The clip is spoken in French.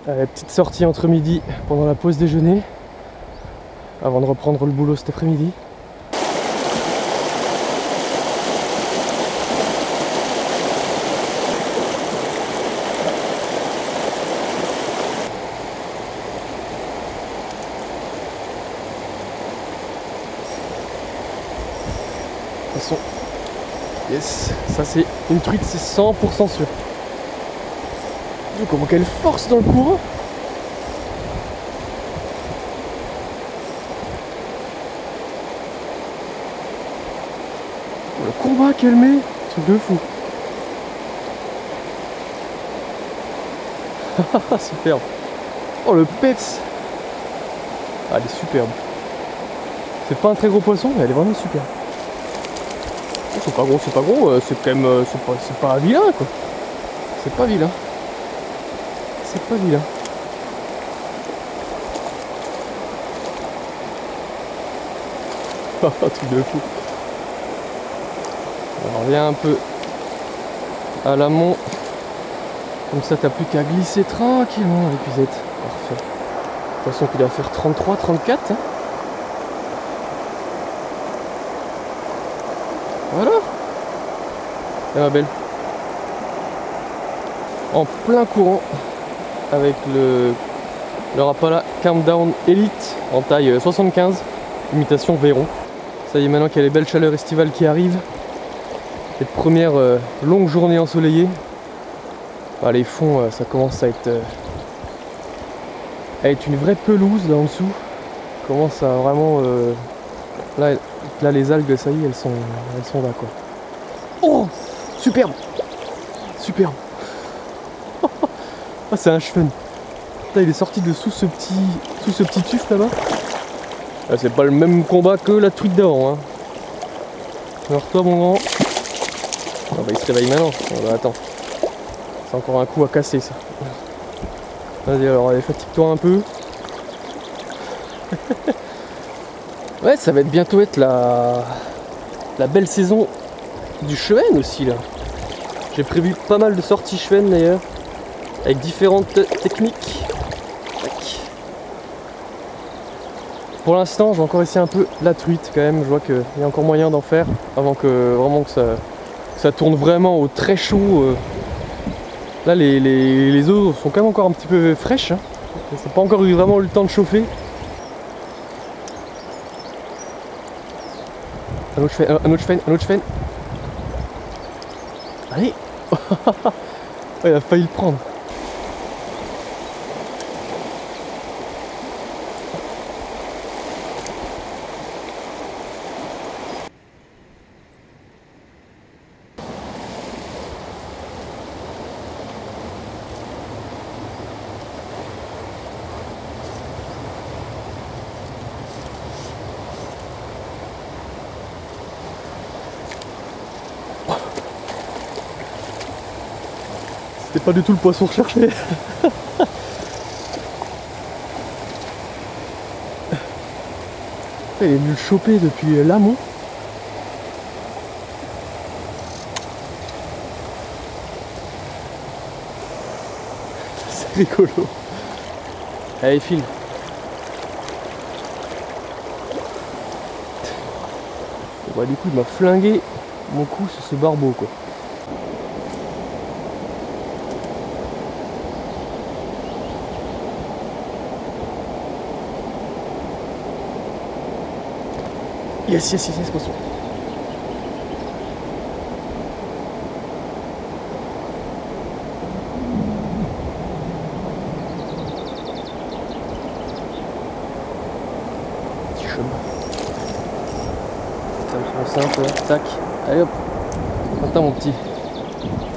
Petite sortie entre midi pendant la pause déjeuner, avant de reprendre le boulot cet après-midi. De toute façon, yes, ça c'est une truite, c'est 100% sûr. Comment quelle force dans le courant. Le combat qu'elle met, truc de fou. Superbe. Oh le peps. Ah, elle est superbe. C'est pas un très gros poisson, mais elle est vraiment superbe. Oh, c'est pas gros, c'est quand même, c'est pas vilain quoi. C'est pas vilain. C'est pas vilain. Truc de fou. On revient un peu à l'amont. Comme ça t'as plus qu'à glisser tranquillement l'épuisette. Parfait. De toute façon qu'il doit faire 33, 34. Hein. Voilà. Et ma belle. En plein courant. Avec le Rapala Countdown Elite en taille 75, imitation Véron. Ça y est, maintenant qu'il y a les belles chaleurs estivales qui arrivent, cette première longue journée ensoleillée, bah, les fonds ça commence à être une vraie pelouse là en dessous. Commence à vraiment là les algues, ça y est, elles sont là quoi. Oh, superbe, superbe. Ah, c'est un cheveu. Il est sorti de sous ce petit tuf là-bas. Ah, c'est pas le même combat que la truite d'avant. Hein. Alors toi mon grand. Ah, bah, il se réveille maintenant. Ah, bah, attends. C'est encore un coup à casser ça. Vas-y alors allez, fatigue-toi un peu. Ouais, ça va bientôt être la belle saison du Chevenne aussi là. J'ai prévu pas mal de sorties Chevenne d'ailleurs. Avec différentes techniques. Pour l'instant, je vais encore essayer un peu la truite quand même. Je vois qu'il y a encore moyen d'en faire avant que vraiment que ça tourne vraiment au très chaud. Là, les eaux sont quand même encore un petit peu fraîches. Hein. Ça n'a pas encore eu vraiment le temps de chauffer. Un autre chevenne. Allez. Oh, il a failli le prendre. C'était pas du tout le poisson recherché. Il est venu le choper depuis l'amont. C'est rigolo. Allez, file. Bah, du coup, il m'a flingué mon coup sur ce barbeau quoi. Yes, poisson. Petit chemin. Ça me semble simple, tac. Allez hop. Attends mon petit.